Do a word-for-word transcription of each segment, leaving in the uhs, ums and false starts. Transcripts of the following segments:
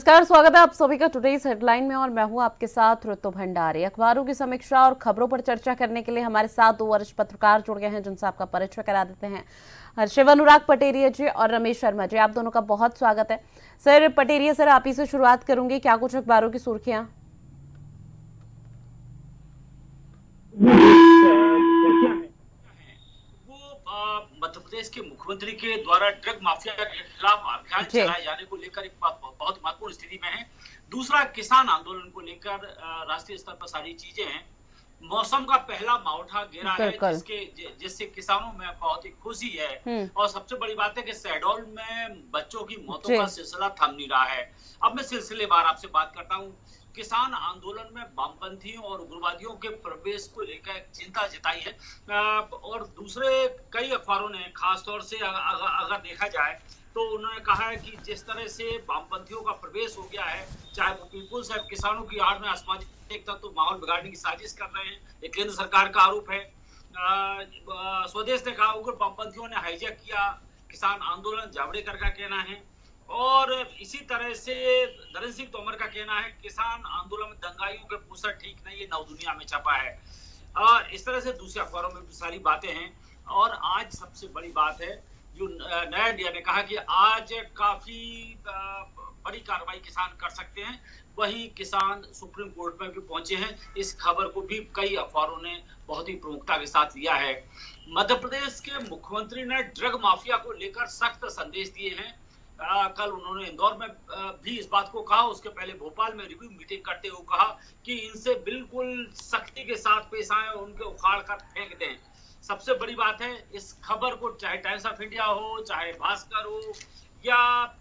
नमस्कार, स्वागत है आप सभी का टुडेज हेडलाइन में और मैं हूं आपके साथ ऋतु भंडारी। अखबारों की समीक्षा और खबरों पर चर्चा करने के लिए हमारे साथ दो वरिष्ठ पत्रकार जुड़ गए हैं, जिनसे आपका परिचय करा देते हैं। शिव अनुराग पटेरिया जी और रमेश शर्मा जी, आप दोनों का बहुत स्वागत है। सर पटेरिया सर, आप ही से शुरुआत करूंगी, क्या कुछ अखबारों की सुर्खियां? मध्य प्रदेश के मुख्यमंत्री के द्वारा ड्रग माफिया के खिलाफ अभियान चलाए जाने को लेकर एक बहुत महत्वपूर्ण स्थिति में है। दूसरा, किसान आंदोलन को लेकर राष्ट्रीय स्तर पर सारी चीजें हैं। मौसम का पहला मावठा गिरा है, जिसके जिससे किसानों में बहुत ही खुशी है। और सबसे बड़ी बात है कि शहडोल में बच्चों की मौतों का सिलसिला थम नहीं रहा है। अब मैं सिलसिलेवार आपसे बात करता हूँ। किसान आंदोलन में वामपंथियों और उग्रवादियों के प्रवेश को लेकर चिंता जताई है। और दूसरे कई अखबारों ने, खासतौर से अगर, अगर देखा जाए तो उन्होंने कहा है कि जिस तरह से वामपंथियों का प्रवेश हो गया है, चाहे वो पीपुल्स है, किसानों की आड़ में असामाजिक तत्व तो माहौल बिगाड़ने की साजिश कर रहे हैं, ये केंद्र सरकार का आरोप है। स्वदेश ने कहा उग्र वामपंथियों ने हाईजैक किया किसान आंदोलन, जावड़ेकर का कहना है। और इसी तरह से नरेंद्र सिंह तोमर का कहना है किसान आंदोलन में दंगाइयों के पोस्टर ठीक नहीं, ये नव दुनिया में छपा है। और इस तरह से दूसरे अखबारों में भी सारी बातें हैं। और आज सबसे बड़ी बात है, जो नया इंडिया ने कहा कि आज काफी बड़ी कार्रवाई किसान कर सकते हैं, वही किसान सुप्रीम कोर्ट में भी पहुंचे हैं। इस खबर को भी कई अखबारों ने बहुत ही प्रमुखता के साथ लिया है। मध्य प्रदेश के मुख्यमंत्री ने ड्रग माफिया को लेकर सख्त संदेश दिए हैं। आ, कल उन्होंने इंदौर में आ, भी इस बात को कहा। उसके पहले भोपाल में रिव्यू मीटिंग करते हुए कहा कि इनसे बिल्कुल सख्ती के साथ पेश आए, उनके उखाड़ कर फेंक दें। सबसे बड़ी बात है, इस खबर को चाहे टाइम्स ऑफ इंडिया हो, चाहे भास्कर हो या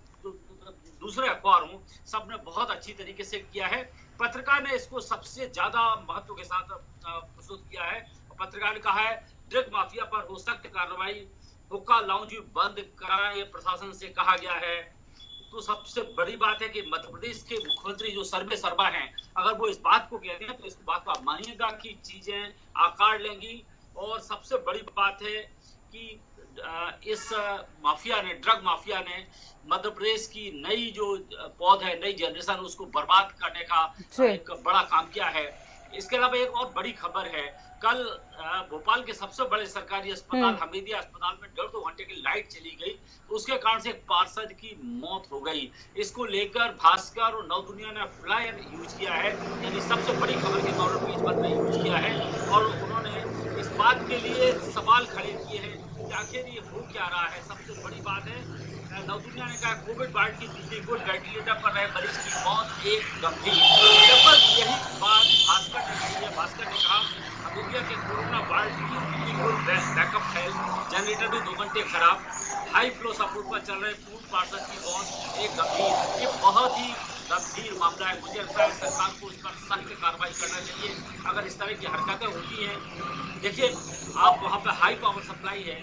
दूसरे अखबार हो, सबने बहुत अच्छी तरीके से किया है। पत्रकार ने इसको सबसे ज्यादा महत्व के साथ प्रस्तुत किया है। पत्रकार ने कहा है ड्रग माफिया पर हो सख्त कार्रवाई, हुक्का लाउंज बंद कराने प्रशासन से कहा गया है। तो सबसे बड़ी बात है कि मध्य प्रदेश के मुख्यमंत्री जो सर्वे सर्वा हैं, अगर वो इस बात को कहते हैं तो इस बात को आप मानिएगा कि चीजें आकार लेंगी। और सबसे बड़ी बात है कि इस माफिया ने, ड्रग माफिया ने मध्य प्रदेश की नई जो पौध है, नई जनरेशन, उसको बर्बाद करने का एक बड़ा काम किया है। इसके अलावा एक और बड़ी खबर है, कल भोपाल के सबसे बड़े सरकारी अस्पताल हमीदिया अस्पताल में डेढ़ दो घंटे की लाइट चली गई, उसके कारण से एक पार्षद की मौत हो गई। इसको लेकर भास्कर और नव दुनिया ने फ्लायर यूज किया है, यानी सबसे बड़ी खबर के तौर पर पेज पर नहीं यूज किया है। और उन्होंने इस बात के लिए सवाल खड़े किए हैं कि आखिर ये हो क्या रहा है। सबसे बड़ी बात है, नव दुनिया ने कहा कोविड वार्ड की दूसरी गुड वेंटिलेटर पर रहे मरीज की मौत एक गंभीर। लगभग यही बात भास्कर ने कही है। भास्कर ने कहा हमीदिया के कोरोना वार्ड की गुड बैकअप है, जनरेटर भी दो घंटे खराब, हाई फ्लो सपोर्ट पर चल रहे पूर्व पार्षद की मौत एक गंभीर। ये बहुत ही गंभीर मामला है। मुझे लगता है सरकार को इस पर सख्त कार्रवाई करना चाहिए अगर इस तरह की हरकतें होती हैं। देखिए, आप वहाँ पे हाई पावर सप्लाई है,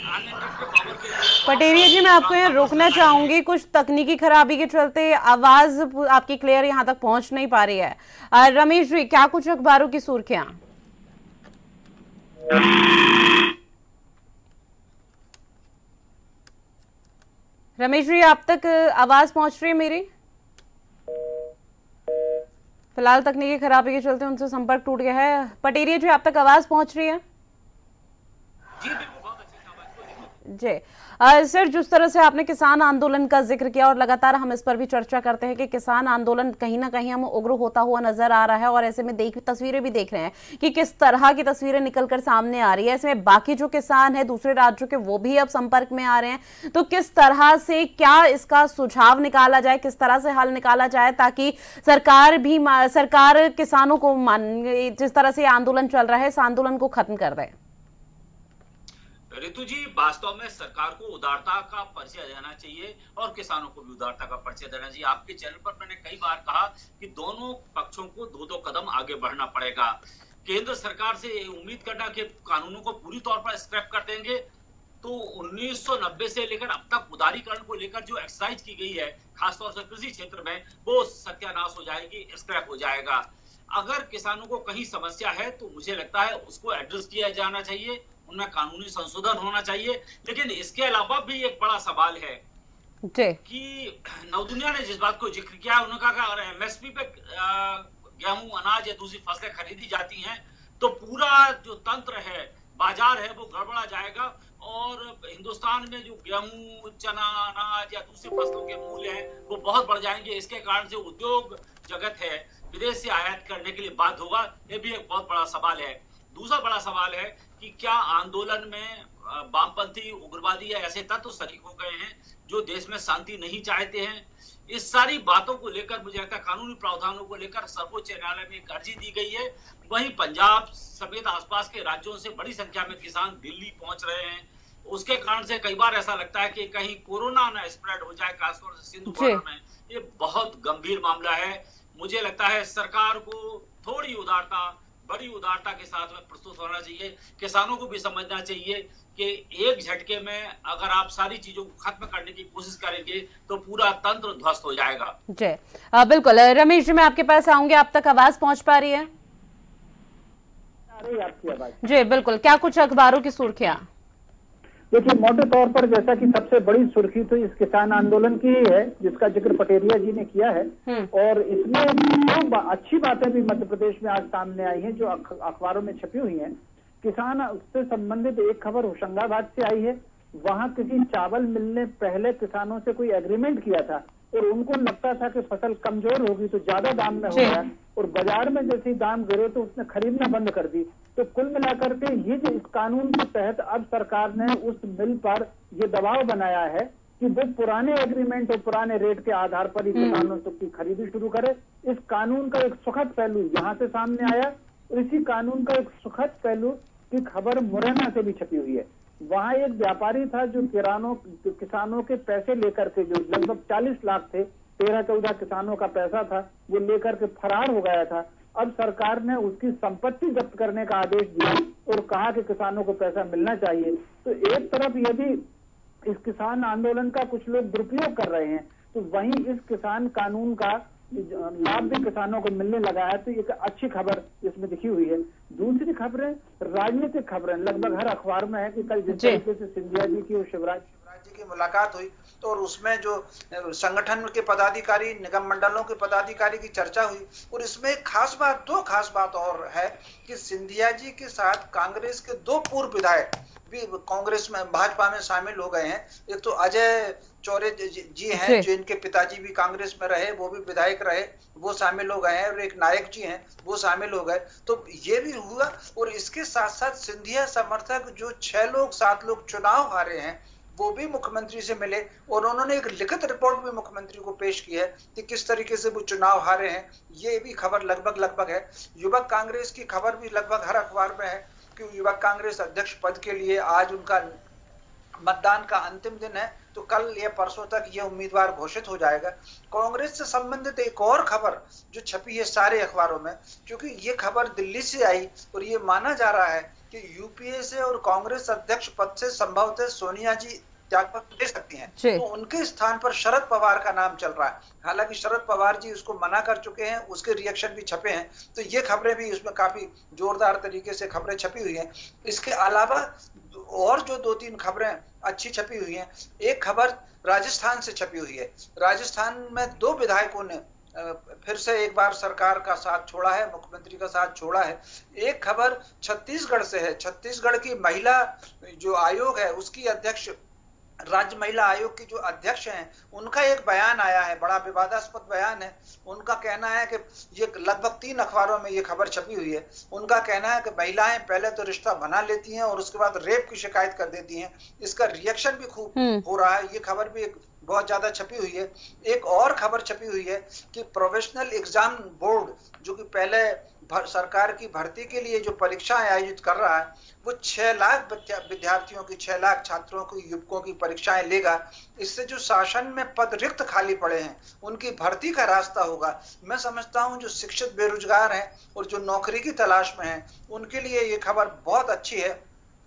पावर के पटेरिया जी, मैं आपको यहाँ रोकना चाहूंगी, कुछ तकनीकी खराबी के चलते आवाज आपकी क्लियर यहाँ तक पहुंच नहीं पा रही है। रमेश जी, क्या कुछ अखबारों की सुर्खियां? रमेश जी, आप तक आवाज पहुंच रही है मेरी? फिलहाल तकनीकी खराबी के चलते उनसे संपर्क टूट गया है। पटेरिया जी, आप तक आवाज पहुंच रही है? जी सर, जिस तरह से आपने किसान आंदोलन का जिक्र किया और लगातार हम इस पर भी चर्चा करते हैं कि किसान आंदोलन कहीं ना कहीं हम उग्र होता हुआ नजर आ रहा है, और ऐसे में देख तस्वीरें भी देख रहे हैं कि किस तरह की तस्वीरें निकलकर सामने आ रही है। ऐसे में बाकी जो किसान है दूसरे राज्यों के, वो भी अब संपर्क में आ रहे हैं। तो किस तरह से, क्या इसका सुझाव निकाला जाए, किस तरह से हल निकाला जाए ताकि सरकार भी, सरकार किसानों को मान, जिस तरह से आंदोलन चल रहा है, इस आंदोलन को खत्म कर दे? ऋतु जी, वास्तव में सरकार को उदारता का परिचय देना चाहिए और किसानों को भी उदारता का परिचय देना चाहिए। आपके चैनल पर मैंने कई बार कहा कि दोनों पक्षों को दो दो कदम आगे बढ़ना पड़ेगा। केंद्र सरकार से उम्मीद करना कि कानूनों को पूरी तौर पर स्क्रैप कर देंगे, तो उन्नीस सौ नब्बे से लेकर अब तक उदारीकरण को लेकर जो एक्सरसाइज की गई है, खासतौर से कृषि क्षेत्र में, वो सत्यानाश हो जाएगी, स्क्रैप हो जाएगा। अगर किसानों को कहीं समस्या है तो मुझे लगता है उसको एड्रेस किया जाना चाहिए, उनमें कानूनी संशोधन होना चाहिए। लेकिन इसके अलावा भी एक बड़ा सवाल है कि नवदुनिया ने जिस बात को जिक्र किया, उन्होंने कहा कि अगर एमएसपी पे गेहूं, अनाज या दूसरी फसलें खरीदी जाती हैं तो पूरा जो तंत्र है, बाजार है, वो गड़बड़ा जाएगा और हिंदुस्तान में जो गेहूं, चना, अनाज या दूसरी फसलों के मूल्य हैं वो बहुत बढ़ जाएंगे। इसके कारण से उद्योग जगत है विदेश से आयात करने के लिए बाध्य होगा। ये भी एक बहुत बड़ा सवाल है। दूसरा बड़ा सवाल है कि क्या आंदोलन में वामपंथी, उग्रवादी या ऐसे तत्व शरीक हो गए हैं जो देश में शांति नहीं चाहते हैं। इस सारी बातों को लेकर मुझे लगता है कानूनी प्रावधानों को लेकर सर्वोच्च न्यायालय में एक अर्जी दी गई है। वहीं पंजाब समेत आसपास के राज्यों से बड़ी संख्या में किसान दिल्ली पहुंच रहे हैं। उसके कारण से कई बार ऐसा लगता है कि कहीं कोरोना ना स्प्रेड हो जाए, खासतौर से सिंधु बॉर्डर में। ये बहुत गंभीर मामला है। मुझे लगता है सरकार को थोड़ी उदारता, बड़ी उदारता के साथ में प्रस्तुत होना चाहिए। किसानों को भी समझना चाहिए कि एक झटके में अगर आप सारी चीजों को खत्म करने की कोशिश करेंगे तो पूरा तंत्र ध्वस्त हो जाएगा। जी बिल्कुल। रमेश जी, मैं आपके पास आऊंगी, आप तक आवाज पहुंच पा रही है? आ रही है आपकी आवाज? जी बिल्कुल। क्या कुछ अखबारों की सुर्खियां? देखिए, मोटे तौर पर जैसा कि सबसे बड़ी सुर्खी तो इस किसान आंदोलन की ही है जिसका जिक्र पटेरिया जी ने किया है, और इसमें दो अच्छी बातें भी मध्य प्रदेश में आज सामने आई हैं जो अखबारों में छपी हुई हैं। किसान उससे संबंधित एक खबर होशंगाबाद से आई है। वहां किसी चावल मिलने पहले किसानों से कोई एग्रीमेंट किया था और उनको लगता था कि फसल कमजोर होगी तो ज्यादा दाम में हो गया, और बाजार में जैसे दाम गिरे तो उसने खरीदना बंद कर दी। तो कुल मिलाकर के ये जो इस कानून के तहत अब सरकार ने उस मिल पर ये दबाव बनाया है कि वो पुराने एग्रीमेंट और पुराने रेट के आधार पर ही किसानों की खरीदी शुरू करे। इस कानून का एक सुखद पहलू यहाँ से सामने आया, और इसी कानून का एक सुखद पहलू की खबर मुरैना से भी छपी हुई है। वहां एक व्यापारी था जो किरानों किसानों के पैसे लेकर के, जो लगभग चालीस लाख थे, तेरह चौदह किसानों का पैसा था, वो लेकर के फरार हो गया था। अब सरकार ने उसकी संपत्ति जब्त करने का आदेश दिया और कहा कि किसानों को पैसा मिलना चाहिए। तो एक तरफ यदि इस किसान आंदोलन का कुछ लोग दुरुपयोग कर रहे हैं, तो वहीं इस किसान कानून का लाभ भी किसानों को मिलने लगा है। तो एक अच्छी खबर इसमें दिखी हुई है। दूसरी खबरें, राजनीतिक खबरें लगभग हर अखबार में है कि कल जिस तरीके से सिंधिया जी की और शिवराज शिवराज जी की मुलाकात हुई तो और उसमें जो संगठन के पदाधिकारी, निगम मंडलों के पदाधिकारी की चर्चा हुई, और इसमें एक खास बात, दो खास बात और है कि सिंधिया जी के साथ कांग्रेस के दो पूर्व विधायक भी कांग्रेस में, भाजपा में शामिल हो गए हैं। एक तो अजय चौरे जी हैं जो इनके पिताजी भी कांग्रेस में रहे, वो भी विधायक रहे, वो शामिल हो गए हैं, और एक नायक जी हैं वो शामिल हो गए। तो ये भी हुआ, और इसके साथ साथ सिंधिया समर्थक जो छह लोग सात लोग चुनाव हारे हैं वो भी मुख्यमंत्री से मिले, और उन्होंने एक लिखित रिपोर्ट भी मुख्यमंत्री को पेश की है कि किस तरीके से वो चुनाव हारे हैं। ये भी खबर लगभग लगभग है। युवक कांग्रेस की खबर भी लगभग हर अखबार में है कि युवक कांग्रेस अध्यक्ष पद के लिए आज उनका मतदान का अंतिम दिन है, तो कल या परसों तक ये उम्मीदवार घोषित हो जाएगा। कांग्रेस से संबंधित एक और खबर जो छपी है सारे अखबारों में, क्योंकि ये खबर दिल्ली से आई और ये माना जा रहा है कि यूपीए से और कांग्रेस अध्यक्ष पद से संभवतः सोनिया जी त्यागपत्र दे सकती हैं, तो उनके स्थान पर शरद पवार का नाम चल रहा है। हालांकि शरद पवार जी उसको मना कर चुके हैं, उसके रिएक्शन भी छपे हैं, तो ये खबरें भी उसमें काफी जोरदार तरीके से खबरें छपी हुई हैं। इसके अलावा और जो दो तीन खबरें अच्छी छपी हुई हैं, एक खबर राजस्थान से छपी हुई है। राजस्थान में दो विधायकों ने फिर से एक बार सरकार का साथ छोड़ा है, मुख्यमंत्री का साथ छोड़ा है। एक खबर छत्तीसगढ़ से है। छत्तीसगढ़ की महिला जो आयोग है उसकी अध्यक्ष, राज्य महिला आयोग की जो अध्यक्ष हैं, उनका एक बयान आया है, बड़ा विवादास्पद बयान है। उनका कहना है कि ये लगभग तीन अखबारों में ये खबर छपी हुई है। उनका कहना है कि महिलाएं पहले तो रिश्ता बना लेती हैं और उसके बाद रेप की शिकायत कर देती हैं। इसका रिएक्शन भी खूब हो रहा है। ये खबर भी एक बहुत ज्यादा छपी हुई है। एक और खबर छपी हुई है कि प्रोफेशनल एग्जाम बोर्ड जो कि पहले सरकार की भर्ती के लिए जो परीक्षाएं आयोजित कर रहा है, वो छह लाख विद्यार्थियों की, छह लाख छात्रों की, युवकों की परीक्षाएं लेगा। इससे जो शासन में पद रिक्त खाली पड़े हैं उनकी भर्ती का रास्ता होगा। मैं समझता हूं जो शिक्षित बेरोजगार हैं और जो नौकरी की तलाश में हैं उनके लिए ये खबर बहुत अच्छी है।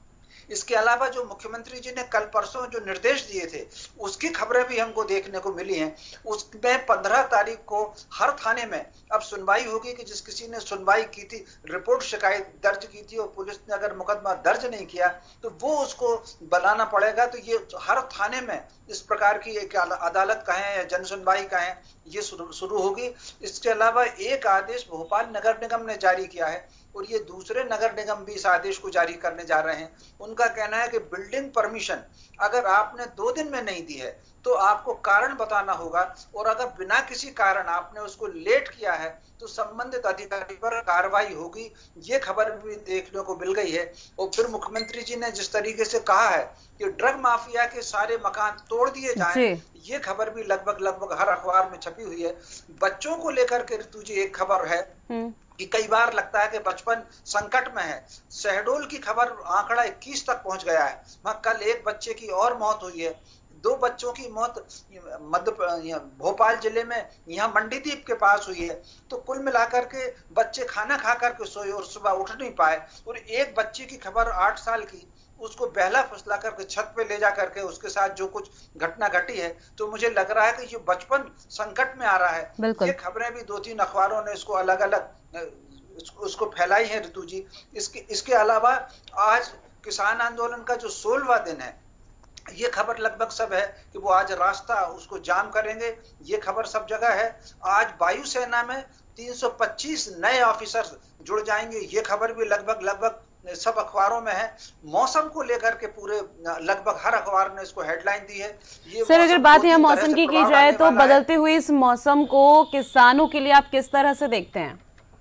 इसके अलावा जो मुख्यमंत्री जी ने कल परसों जो निर्देश दिए थे उसकी खबरें भी हमको देखने को मिली हैं। उसमें पंद्रह तारीख को हर थाने में अब सुनवाई होगी कि जिस किसी ने सुनवाई की थी, रिपोर्ट शिकायत दर्ज की थी और पुलिस ने अगर मुकदमा दर्ज नहीं किया तो वो उसको बनाना पड़ेगा। तो ये हर थाने में इस प्रकार की एक अदालत कहें या जन सुनवाई कहें, ये शुरू होगी। इसके अलावा एक आदेश भोपाल नगर निगम ने जारी किया है और ये दूसरे नगर निगम भी इस आदेश को जारी करने जा रहे हैं। उनका कहना है कि बिल्डिंग परमिशन अगर आपने दो दिन में नहीं दी है तो आपको कारण बताना होगा, और अगर बिना किसी कारण आपने उसको लेट किया है तो संबंधित अधिकारी पर कार्रवाई होगी। ये खबर भी देखने को मिल गई है। और फिर मुख्यमंत्री जी ने जिस तरीके से कहा है कि ड्रग माफिया के सारे मकान तोड़ दिए जाएं, ये खबर भी लगभग लगभग हर अखबार में छपी हुई है। बच्चों को लेकर के ऋतु जी एक खबर है कि कई बार लगता है कि बचपन संकट में है। शहडोल की खबर आंकड़ा इक्कीस तक पहुंच गया है। वहां कल एक बच्चे की और मौत हुई है। दो बच्चों की मौत मध्य भोपाल जिले में यहाँ मंडीदीप के पास हुई है। तो कुल मिलाकर के बच्चे खाना खा करके सोए और सुबह उठ नहीं पाए। और एक बच्चे की खबर आठ साल की, उसको बहला फुसला करके छत पे ले जा करके उसके साथ जो कुछ घटना घटी है। तो मुझे लग रहा है कि ये बचपन संकट में आ रहा है। ये खबरें भी दो तीन अखबारों ने इसको अलग अलग उसको फैलाई है ऋतु जी। इसके इसके अलावा आज किसान आंदोलन का जो सोलहवां दिन है, ये खबर लगभग सब है कि वो आज रास्ता उसको जाम करेंगे। ये खबर सब जगह है। आज वायुसेना में तीन सौ पच्चीस नए ऑफिसर जुड़ जाएंगे। ये खबर भी लगभग लगभग सब अखबारों में है। मौसम को लेकर के पूरे लगभग हर अखबार ने इसको हेडलाइन दी है। ये सर, अगर बात यहाँ मौसम की की जाए तो बदलते हुए इस मौसम को किसानों के लिए आप किस तरह से देखते हैं?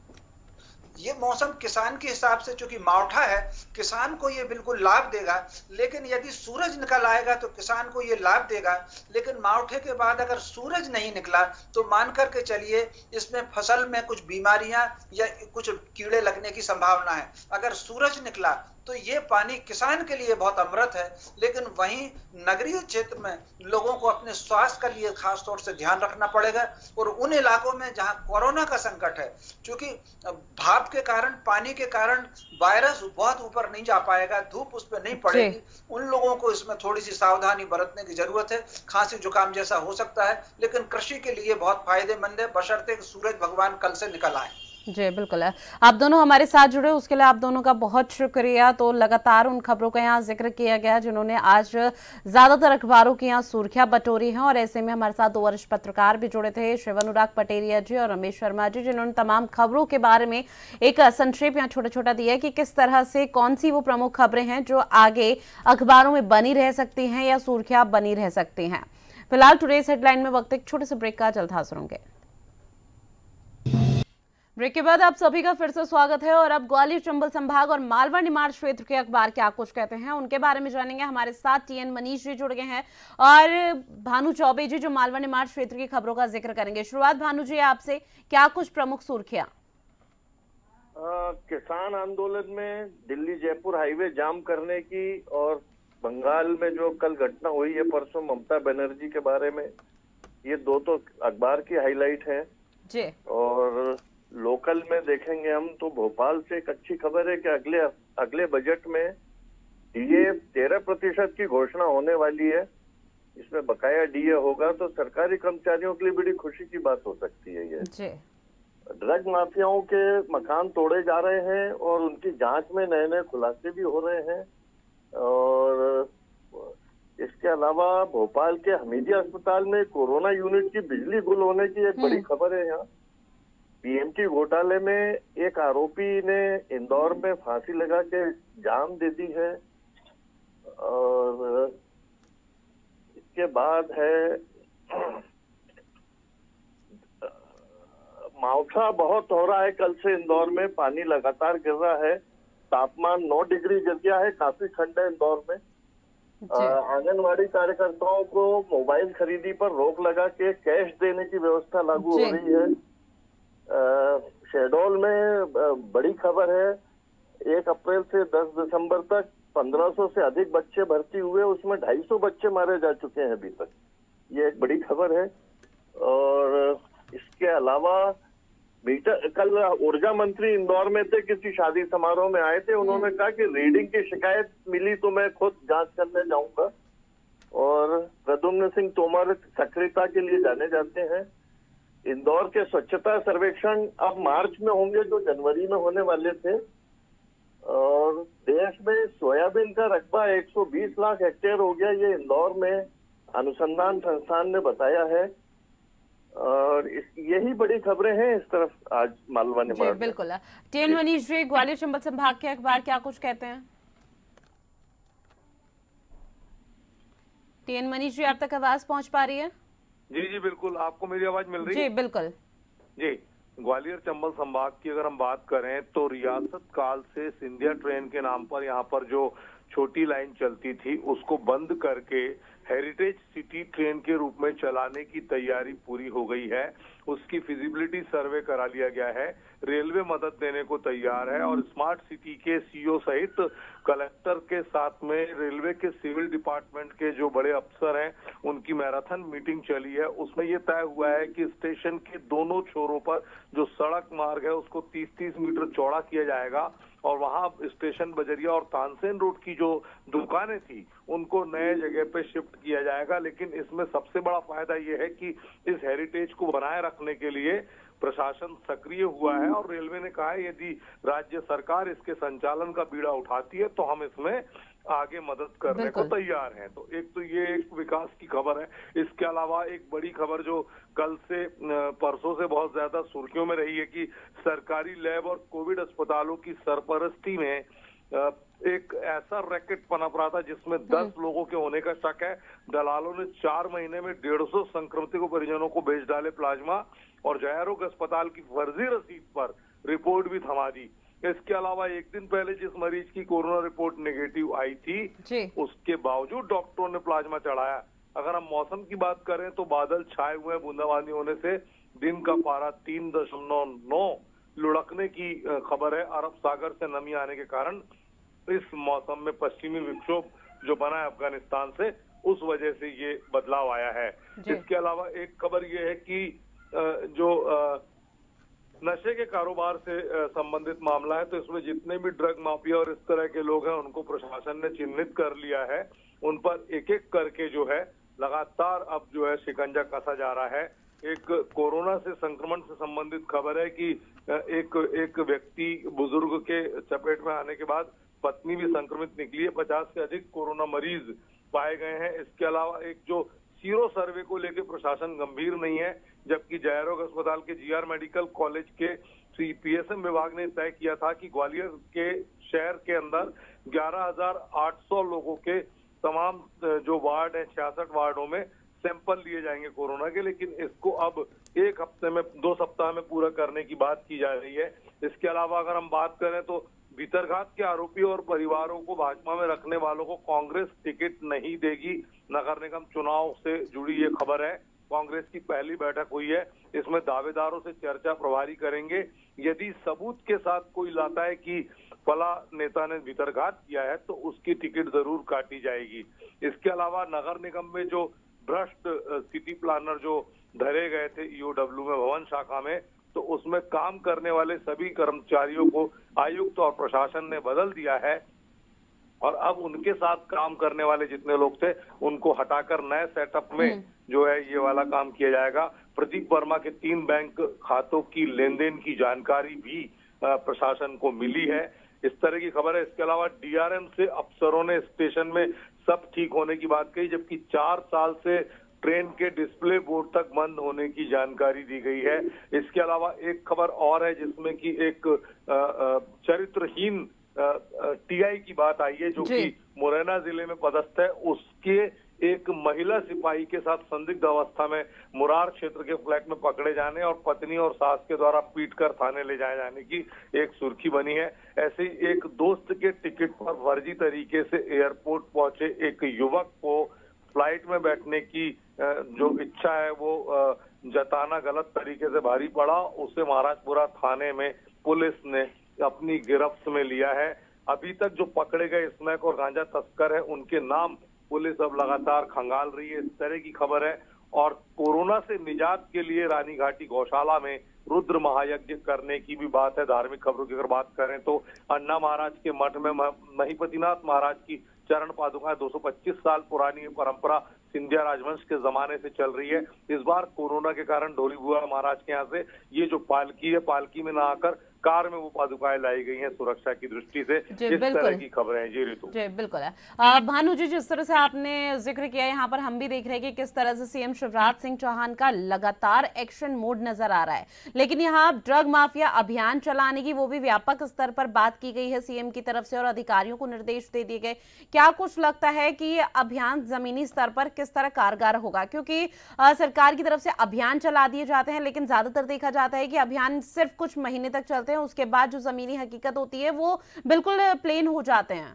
ये मौसम किसान के हिसाब से चूंकि मावठा है, किसान को ये बिल्कुल लाभ देगा। लेकिन यदि सूरज निकल आएगा तो किसान को ये लाभ देगा। लेकिन मावठे के बाद अगर सूरज नहीं निकला तो मान करके चलिए इसमें फसल में कुछ बीमारियां या कुछ कीड़े लगने की संभावना है। अगर सूरज निकला तो ये पानी किसान के लिए बहुत अमृत है। लेकिन वहीं नगरीय क्षेत्र में लोगों को अपने स्वास्थ्य के लिए खास तौर से ध्यान रखना पड़ेगा। और उन इलाकों में जहां कोरोना का संकट है, क्योंकि भाप के कारण, पानी के कारण वायरस बहुत ऊपर नहीं जा पाएगा, धूप उस पर नहीं पड़ेगी, उन लोगों को इसमें थोड़ी सी सावधानी बरतने की जरूरत है। खांसी जुकाम जैसा हो सकता है, लेकिन कृषि के लिए बहुत फायदेमंद है, बशर्ते सूरज भगवान कल से निकल आए। जी बिल्कुल है। आप दोनों हमारे साथ जुड़े उसके लिए आप दोनों का बहुत शुक्रिया। तो लगातार उन खबरों का यहाँ जिक्र किया गया जिन्होंने आज ज्यादातर अखबारों की यहाँ सुर्खियां बटोरी हैं, और ऐसे में हमारे साथ दो वरिष्ठ पत्रकार भी जुड़े थे, शिव अनुराग पटेरिया जी और रमेश शर्मा जी, जिन्होंने तमाम खबरों के बारे में एक संक्षेप यहाँ छोटा छोटा दिया है कि किस तरह से कौन सी वो प्रमुख खबरें हैं जो आगे अखबारों में बनी रह सकती हैं या सुर्खियां बनी रह सकती हैं। फिलहाल टुडेज हेडलाइन में वक्त एक छोटे से ब्रेक का, जल्द हाजिर होंगे। ब्रेक के बाद आप सभी का फिर से स्वागत है और अब ग्वालियर चंबल संभाग और मालवा निमाड़ क्षेत्र के अखबार क्या कुछ कहते हैं उनके बारे में जानेंगे। हमारे साथ टीएन मनीष जी जुड़ गए हैं और भानु चौबे जी जो मालवा निमाड़ क्षेत्र की खबरों का जिक्र करेंगे। शुरुआत भानु जी आपसे, क्या कुछ प्रमुख सुर्खियां? किसान आंदोलन में दिल्ली जयपुर हाईवे जाम करने की और बंगाल में जो कल घटना हुई है परसों ममता बनर्जी के बारे में, ये दो तो अखबार की हाईलाइट है जी। और लोकल में देखेंगे हम तो भोपाल से एक अच्छी खबर है कि अगले अगले बजट में डीए तेरह प्रतिशत की घोषणा होने वाली है। इसमें बकाया डीए होगा तो सरकारी कर्मचारियों के लिए बड़ी खुशी की बात हो सकती है। ये जी। ड्रग माफियाओं के मकान तोड़े जा रहे हैं और उनकी जांच में नए नए खुलासे भी हो रहे हैं। और इसके अलावा भोपाल के हमीदिया अस्पताल में कोरोना यूनिट की बिजली गुल होने की एक बड़ी खबर है। यहाँ पीएमटी घोटाले में एक आरोपी ने इंदौर में फांसी लगा के जान दे दी है। और इसके बाद है मावठा बहुत हो रहा है। कल से इंदौर में पानी लगातार गिर रहा है, तापमान नौ डिग्री गिर गया है, काफी ठंड है इंदौर में। आंगनवाड़ी कार्यकर्ताओं को मोबाइल खरीदी पर रोक लगा के कैश देने की व्यवस्था लागू हो रही है। शहडोल में बड़ी खबर है, एक अप्रैल से दस दिसंबर तक पंद्रह सौ से अधिक बच्चे भर्ती हुए, उसमें ढाई सौ बच्चे मारे जा चुके हैं अभी तक। ये एक बड़ी खबर है। और इसके अलावा मीटर कल ऊर्जा मंत्री इंदौर में थे, किसी शादी समारोह में आए थे, उन्होंने कहा कि रीडिंग की शिकायत मिली तो मैं खुद जांच करने जाऊंगा। और प्रद्युम्न सिंह तोमर सक्रियता के लिए जाने जाते हैं। इंदौर के स्वच्छता सर्वेक्षण अब मार्च में होंगे जो जनवरी में होने वाले थे। और देश में सोयाबीन का रकबा एक सौ बीस लाख हेक्टेयर हो गया, ये इंदौर में अनुसंधान संस्थान ने बताया है। और इस, यही बड़ी खबरें हैं इस तरफ आज मालवा निमाड़ में। बिल्कुल। टीएन मनीष जी, ग्वालियर चंबल संभाग के अखबार क्या कुछ कहते हैं? टीएन मनीष जी, आप तक आवाज पहुंच पा रही है? जी जी बिल्कुल, आपको मेरी आवाज मिल रही है? जी बिल्कुल जी। ग्वालियर चंबल संभाग की अगर हम बात करें तो रियासत काल से सिंधिया ट्रेन के नाम पर यहाँ पर जो छोटी लाइन चलती थी उसको बंद करके हेरिटेज सिटी ट्रेन के रूप में चलाने की तैयारी पूरी हो गई है। उसकी फिजिबिलिटी सर्वे करा लिया गया है। रेलवे मदद देने को तैयार है और स्मार्ट सिटी के सीईओ सहित कलेक्टर के साथ में रेलवे के सिविल डिपार्टमेंट के जो बड़े अफसर हैं उनकी मैराथन मीटिंग चली है। उसमें ये तय हुआ है कि स्टेशन के दोनों छोरों पर जो सड़क मार्ग है उसको तीस तीस मीटर चौड़ा किया जाएगा और वहां स्टेशन बजरिया और तानसेन रोड की जो दुकानें थी उनको नए जगह पे शिफ्ट किया जाएगा। लेकिन इसमें सबसे बड़ा फायदा ये है कि इस हेरिटेज को बनाए रखने के लिए प्रशासन सक्रिय हुआ है और रेलवे ने कहा है यदि राज्य सरकार इसके संचालन का बीड़ा उठाती है तो हम इसमें आगे मदद करने को तैयार हैं। तो एक तो ये एक विकास की खबर है। इसके अलावा एक बड़ी खबर जो कल से परसों से बहुत ज्यादा सुर्खियों में रही है कि सरकारी लैब और कोविड अस्पतालों की सरपरस्ती में एक ऐसा रैकेट पनप रहा था जिसमें दस लोगों के होने का शक है। दलालों ने चार महीने में डेढ़ सौ संक्रमितों परिजनों को बेच डाले प्लाज्मा और जयारोग अस्पताल की फर्जी रसीद पर रिपोर्ट भी थमा दी। इसके अलावा एक दिन पहले जिस मरीज की कोरोना रिपोर्ट नेगेटिव आई थी उसके बावजूद डॉक्टरों ने प्लाज्मा चढ़ाया। अगर हम मौसम की बात करें तो बादल छाए हुए बूंदाबांदी होने से दिन का पारा तीन दशमलव नौ लुढ़कने की खबर है। अरब सागर से नमी आने के कारण इस मौसम में पश्चिमी विक्षोभ जो बना है अफगानिस्तान से उस वजह से ये बदलाव आया है। इसके अलावा एक खबर ये है कि जो नशे के कारोबार से संबंधित मामला है तो इसमें जितने भी ड्रग माफिया और इस तरह के लोग हैं उनको प्रशासन ने चिन्हित कर लिया है। उन पर एक एक करके जो है लगातार अब जो है शिकंजा कसा जा रहा है। एक कोरोना से संक्रमण से संबंधित खबर है कि एक एक व्यक्ति बुजुर्ग के चपेट में आने के बाद पत्नी भी संक्रमित निकली है। पचास से अधिक कोरोना मरीज पाए गए हैं। इसके अलावा एक जो सीरो सर्वे को लेकर प्रशासन गंभीर नहीं है, जबकि जयारोग अस्पताल के जीआर मेडिकल कॉलेज के पीएसएम विभाग ने तय किया था कि ग्वालियर के शहर के अंदर ग्यारह हजार आठ सौ लोगों के तमाम जो वार्ड है छियासठ वार्डों में सैंपल लिए जाएंगे कोरोना के, लेकिन इसको अब एक हफ्ते में दो सप्ताह में पूरा करने की बात की जा रही है। इसके अलावा अगर हम बात करें तो भीतरघात के आरोपी और परिवारों को भाजपा में रखने वालों को कांग्रेस टिकट नहीं देगी। नगर निगम चुनाव से जुड़ी ये खबर है। कांग्रेस की पहली बैठक हुई है। इसमें दावेदारों से चर्चा प्रभारी करेंगे। यदि सबूत के साथ कोई लाता है कि फला नेता ने भीतरघात किया है तो उसकी टिकट जरूर काटी जाएगी। इसके अलावा नगर निगम में जो भ्रष्ट सिटी प्लानर जो धरे गए थे ईओडब्ल्यू में भवन शाखा में, तो उसमें काम करने वाले सभी कर्मचारियों को आयुक्त और प्रशासन ने बदल दिया है और अब उनके साथ काम करने वाले जितने लोग थे उनको हटाकर नए सेटअप में जो है ये वाला काम किया जाएगा। प्रदीप वर्मा के तीन बैंक खातों की लेन देन की जानकारी भी प्रशासन को मिली है। इस तरह की खबर है। इसके अलावा डीआरएम से अफसरों ने स्टेशन में सब ठीक होने की बात कही, जबकि चार साल से ट्रेन के डिस्प्ले बोर्ड तक बंद होने की जानकारी दी गई है। इसके अलावा एक खबर और है जिसमें कि एक चरित्रहीन टीआई की बात आई है जो कि मुरैना जिले में पदस्थ है। उसके एक महिला सिपाही के साथ संदिग्ध अवस्था में मुरार क्षेत्र के फ्लैट में पकड़े जाने और पत्नी और सास के द्वारा पीटकर थाने ले जाए जाने की एक सुर्खी बनी है। ऐसे ही एक दोस्त के टिकट पर फर्जी तरीके से एयरपोर्ट पहुंचे एक युवक को फ्लाइट में बैठने की जो इच्छा है वो जताना गलत तरीके से भारी पड़ा। उसे महाराजपुरा थाने में पुलिस ने अपनी गिरफ्त में लिया है। अभी तक जो पकड़े गए स्मैक और गांजा तस्कर है उनके नाम पुलिस अब लगातार खंगाल रही है। इस तरह की खबर है। और कोरोना से निजात के लिए रानी घाटी गौशाला में रुद्र महायज्ञ करने की भी बात है। धार्मिक खबरों की अगर बात करें तो अन्ना महाराज के मठ में महिपतिनाथ महाराज की चरण पादुकाएं दो सौ पच्चीस साल पुरानी परंपरा सिंधिया राजवंश के जमाने से चल रही है। इस बार कोरोना के कारण ढोली बुआ महाराज के यहाँ से ये जो पालकी है, पालकी में ना आकर कार में वो पादुकाएं लाई गई हैं सुरक्षा की दृष्टि से। इस तरह की खबरें हैं। जी ऋतु जी बिल्कुल है। भानु जी, जिस तरह से आपने जिक्र किया, यहाँ पर हम भी देख रहे हैं कि किस तरह से सीएम शिवराज सिंह चौहान का लगातार एक्शन मोड नजर आ रहा है, लेकिन यहाँ ड्रग माफिया अभियान चलाने की वो भी व्यापक स्तर पर बात की गई है सीएम की तरफ से और अधिकारियों को निर्देश दे दिए गए। क्या कुछ लगता है कि ये अभियान जमीनी स्तर पर किस तरह कारगर होगा? क्योंकि आ, सरकार की तरफ से अभियान चला दिए जाते हैं, लेकिन ज्यादातर देखा जाता है कि अभियान सिर्फ कुछ महीने तक चलते हैं, उसके बाद जो जमीनी हकीकत होती है वो बिल्कुल प्लेन हो जाते हैं।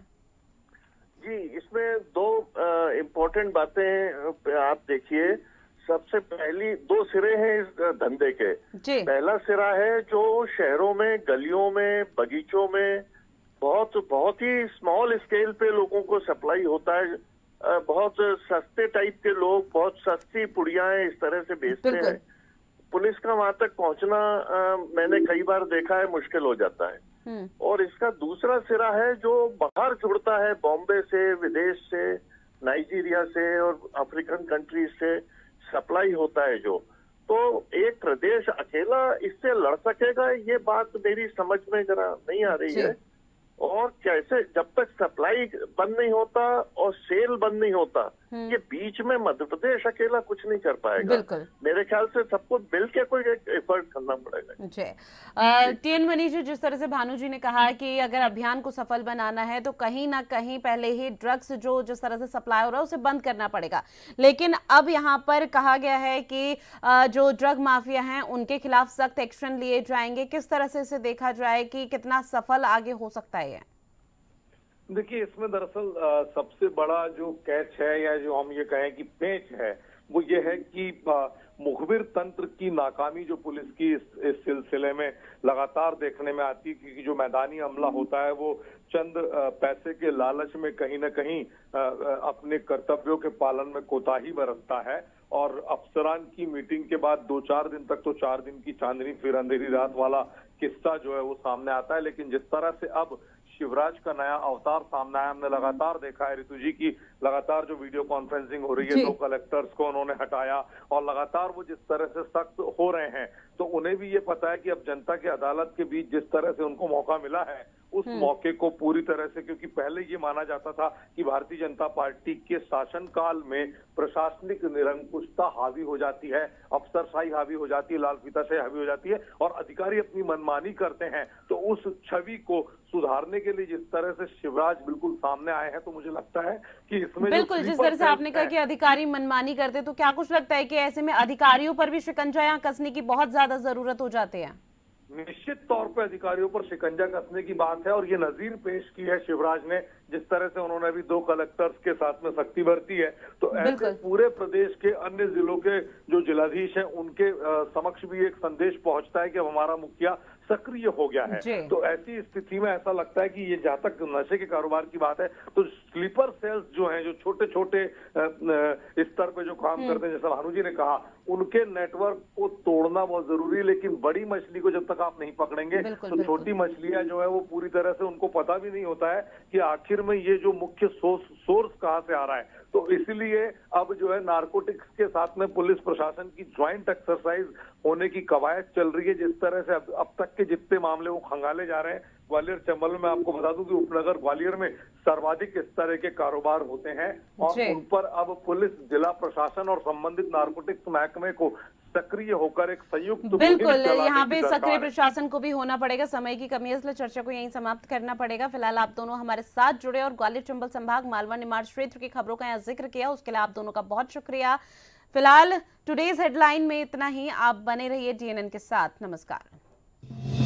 जी, इसमें दो इम्पोर्टेंट बातें आप देखिए। सबसे पहली दो सिरे हैं इस धंधे के। जी। पहला सिरा है जो शहरों में, गलियों में, बगीचों में बहुत बहुत ही स्मॉल स्केल पे लोगों को सप्लाई होता है। बहुत सस्ते टाइप के लोग बहुत सस्ती पुड़ियाएं इस तरह से बेचते हैं। पुलिस का वहां तक पहुंचना आ, मैंने कई बार देखा है, मुश्किल हो जाता है। और इसका दूसरा सिरा है जो बाहर जुड़ता है, बॉम्बे से, विदेश से, नाइजीरिया से और अफ्रीकन कंट्रीज से सप्लाई होता है जो। तो एक प्रदेश अकेला इससे लड़ सकेगा, ये बात मेरी समझ में जरा नहीं आ रही है। और कैसे, जब तक सप्लाई बंद नहीं होता और सेल बंद नहीं होता, ये बीच में मध्य प्रदेश अकेला कुछ नहीं कर पाएगा। मेरे ख्याल से सबको मिलकर कोई एफर्ट करना पड़ेगा। जी, टीएन मनी जी, जिस तरह से भानु जी ने कहा कि अगर अभियान को सफल बनाना है तो कहीं ना कहीं पहले ही ड्रग्स जो जिस तरह से सप्लाई हो रहा है उसे बंद करना पड़ेगा, लेकिन अब यहाँ पर कहा गया है कि जो ड्रग माफिया हैं उनके खिलाफ सख्त एक्शन लिए जाएंगे। किस तरह से इसे देखा जाए कि कितना सफल आगे हो सकता है? देखिए, इसमें दरअसल सबसे बड़ा जो कैच है या जो हम ये कहें कि पेच है वो ये है कि मुखबिर तंत्र की नाकामी जो पुलिस की इस, इस सिलसिले में लगातार देखने में आती है, क्योंकि जो मैदानी हमला होता है वो चंद पैसे के लालच में कहीं ना कहीं अपने कर्तव्यों के पालन में कोताही बरतता है। और अफसरान की मीटिंग के बाद दो चार दिन तक तो चार दिन की चांदनी फिर अंधेरी रात वाला किस्सा जो है वो सामने आता है। लेकिन जिस तरह से अब शिवराज का नया अवतार सामने आया, हमने लगातार देखा है ऋतु जी की लगातार जो वीडियो कॉन्फ्रेंसिंग हो रही है, दो कलेक्टर्स को उन्होंने हटाया और लगातार वो जिस तरह से सख्त हो रहे हैं, तो उन्हें भी ये पता है कि अब जनता की अदालत के बीच जिस तरह से उनको मौका मिला है उस मौके को पूरी तरह से, क्योंकि पहले ये माना जाता था कि भारतीय जनता पार्टी के शासनकाल में प्रशासनिक निरंकुशता हावी हो जाती है, अफसरशाही हावी हो जाती है, लाल फीताशाही हावी हो जाती है और अधिकारी अपनी मनमानी करते हैं। तो उस छवि को सुधारने के लिए जिस तरह से शिवराज बिल्कुल सामने आए हैं, तो मुझे लगता है कि इसमें बिल्कुल जिस तरह से आपने कहा कि अधिकारी मनमानी करते, तो क्या कुछ लगता है कि ऐसे में अधिकारियों पर भी शिकंजा यहाँ कसने की बहुत ज्यादा जरूरत हो जाती है? निश्चित तौर पर अधिकारियों पर शिकंजा कसने की बात है और ये नजीर पेश की है शिवराज ने, जिस तरह से उन्होंने अभी दो कलेक्टर्स के साथ में सख्ती बरती है। तो ऐसे पूरे प्रदेश के अन्य जिलों के जो जिलाधीश हैं उनके समक्ष भी एक संदेश पहुंचता है कि अब हमारा मुखिया सक्रिय हो गया है। तो ऐसी स्थिति में ऐसा लगता है कि ये जहां तक नशे के कारोबार की बात है तो स्लीपर सेल्स जो हैं, जो छोटे छोटे स्तर पे जो काम करते हैं, जैसा भानु जी ने कहा, उनके नेटवर्क को तोड़ना बहुत जरूरी है। लेकिन बड़ी मछली को जब तक आप नहीं पकड़ेंगे तो छोटी मछलियां जो है वो पूरी तरह से उनको पता भी नहीं होता है कि आखिर में ये जो मुख्य सोर्स सोर्स कहां से आ रहा है। तो इसलिए अब जो है नारकोटिक्स के साथ में पुलिस प्रशासन की ज्वाइंट एक्सरसाइज होने की कवायद चल रही है। जिस तरह से अब, अब तक के जितने मामले वो खंगाले जा रहे हैं, ग्वालियर चंबल में मैं आपको बता दूं कि उपनगर ग्वालियर में सर्वाधिक इस तरह के कारोबार होते हैं और उन पर अब पुलिस, जिला प्रशासन और संबंधित नारकोटिक्स महकमे को सक्रिय होकर एक संयुक्त बिल्कुल यहाँ पे सक्रिय प्रशासन को भी होना पड़ेगा। समय की कमी है इसलिए चर्चा को यहीं समाप्त करना पड़ेगा। फिलहाल आप दोनों हमारे साथ जुड़े और ग्वालियर चंबल संभाग मालवा निमाड़ क्षेत्र की खबरों का यहाँ जिक्र किया, उसके लिए आप दोनों का बहुत शुक्रिया। फिलहाल टुडेज हेडलाइन में इतना ही। आप बने रहिए डीएनएन के साथ। नमस्कार।